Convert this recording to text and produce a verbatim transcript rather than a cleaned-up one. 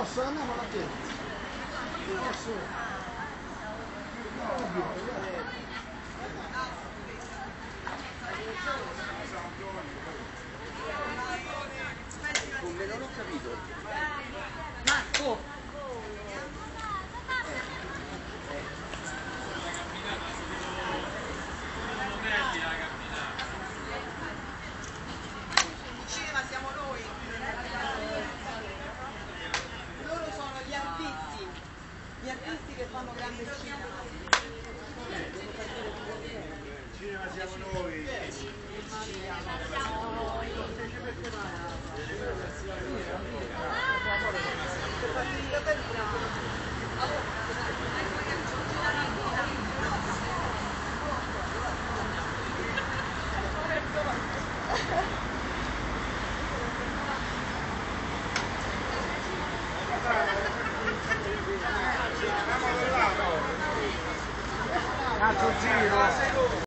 Posso? Andiamo alla piena. Posso? Come non ho capito. Marco! In cinema siamo noi. Loro sono gli artisti, gli artisti che fanno grande cinema. In cinema siamo noi. Un altro giro.